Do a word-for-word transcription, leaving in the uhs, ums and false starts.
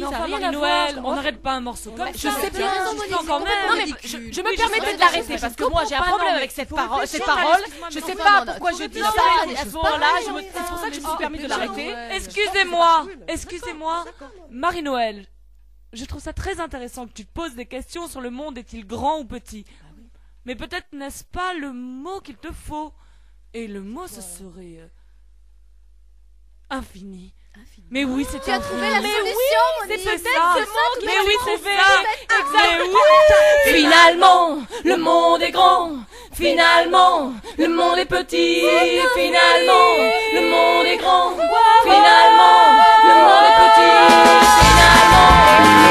enfin, rien à Marie-Noël, voir. on n'arrête pas un morceau comme ça. Je sais bien, quand même. Non mais je, je me Oui, permettais je de l'arrêter sais, parce je que moi j'ai un comprends pas, problème non, avec mais cette faut parole, réfléchir, ces paroles. excuse-moi, Je mais sais non, pas non, pourquoi non, je dis non, ça mais à ce c'est moment-là. pareil, je me- C'est pour ça que je me suis permis de l'arrêter. Excusez-moi, excusez-moi, Marie-Noël. Je trouve ça très intéressant que tu te poses des questions sur le monde est-il grand ou petit. Mais peut-être n'est-ce pas le mot qu'il te faut. Et le mot ce serait euh, infini. Mais oui, c'est Tu as infini. trouvé la Mais solution, oui, Monique. c'est C'est ça. ce mot qui Mais m'a oui, trouvé. c'est ça. Mais oui. Finalement, le monde est grand. Finalement, le monde est petit. Finalement, le monde est grand. Finalement, le monde est petit. Finalement.